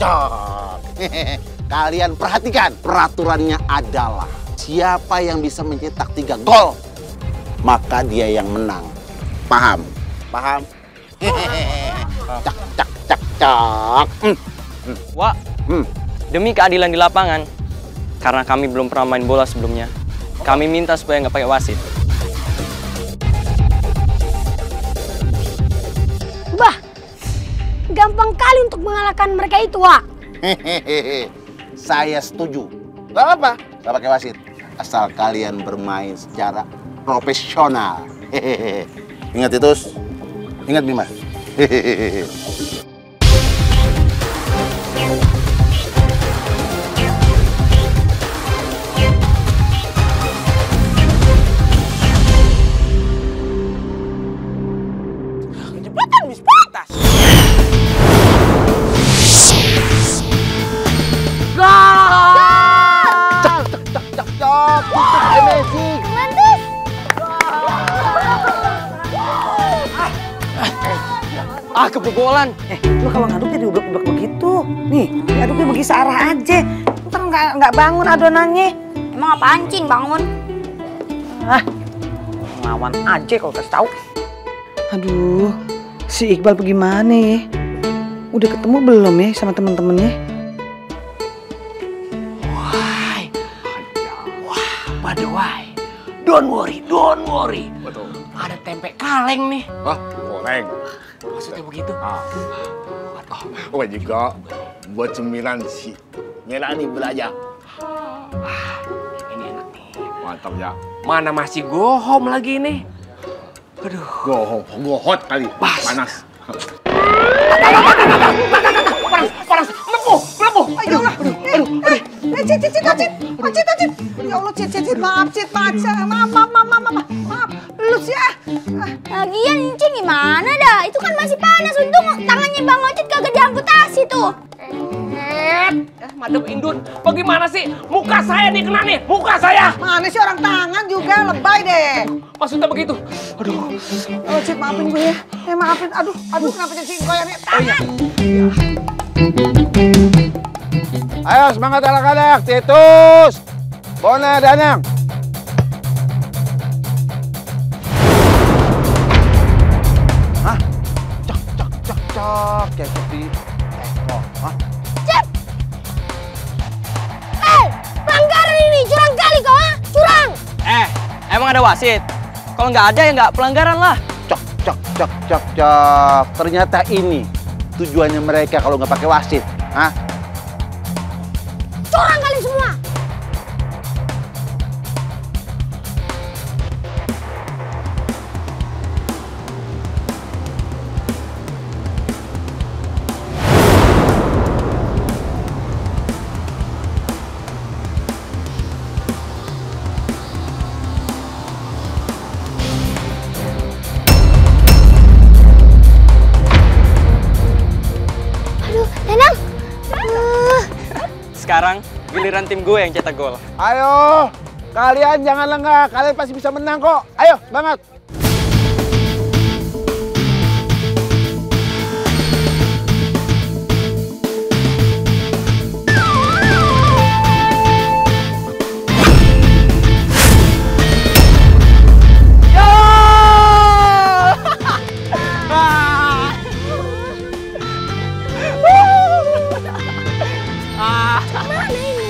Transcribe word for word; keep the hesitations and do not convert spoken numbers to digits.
cok. Kalian perhatikan, peraturannya adalah siapa yang bisa mencetak tiga gol, maka dia yang menang. Paham? Paham? Cak, cak, cak, cak. Hmm. Hmm. Wak, hmm. demi keadilan di lapangan, karena kami belum pernah main bola sebelumnya, kami minta supaya nggak pakai wasit. Bah, gampang kali untuk mengalahkan mereka itu, Wak. Hehehe, saya setuju. Gak apa, gak pakai wasit. Asal kalian bermain secara profesional. Hehehe. Ingat itu, ingat Bima. Hehehe. Kecepatan bis batas. Amazing. Mantis. Ah, kebobolan. Eh, lu kalau ngaduk jadi ublek-ublek begitu. Nih, aduknya bagi searah aja. Ntar nggak nggak bangun adonannya. Emang apaan, Cing, bangun? Ah, ngelawan aja kalau kasih tahu. Aduh, si Iqbal bagaimana ya? Udah ketemu belum ya sama temen-temennya? By the way, don't worry, don't worry. Betul. Ada tempe kaleng nih. Hah? Goreng? Maksudnya begitu? Ah. Oh, juga buat cemilan si merah nih belajar. Ah, ini enak nih. Mantap ya. Mana masih gohom lagi nih? Aduh. Gohong, gohot kali. Pas. Panas. Panas, panas. Melepuh, melepuh. Ayo lah. Aduh, aduh. Eh, Cit, Cit, Cit, Cit. Oh, Cit, Cit. Ya Allah, Cit, Cit, Cit. Maaf, Cit, maaf. Maaf, maaf, maaf, maaf, maaf. Maaf. Lu sih ah. Lagian, Cing, gimana dah? Itu kan masih panas. Untung tangannya Bang Ocit kagak diamputasi tuh. Eh, Madam Indun, bagaimana sih? Muka saya nih kena nih, muka saya. Mana sih orang tangan juga lebay deh. Maksudnya begitu. Aduh. Oh, Cit, maafin gue ya. Eh, maafin. Aduh, aduh, kenapa jadi singkoyannya tangan? Ayo semangat anak-anak, Titus, Bona, Danang. Hah? Cak, cak, cak, cak, kayak seperti oh, hah? Cep! Eh, pelanggaran ini curang kali kau, ah? Curang! Eh, emang ada wasit? Kalau nggak ada ya nggak pelanggaran lah. Cak, cak, cak, cak, cak. Ternyata ini tujuannya mereka kalau nggak pakai wasit, hah? Curang kali semua! Aduh, Danang! Uh. Sekarang giliran tim gue yang cetak gol. Ayo, kalian jangan lengah. Kalian pasti bisa menang kok. Ayo, semangat. Mana ini?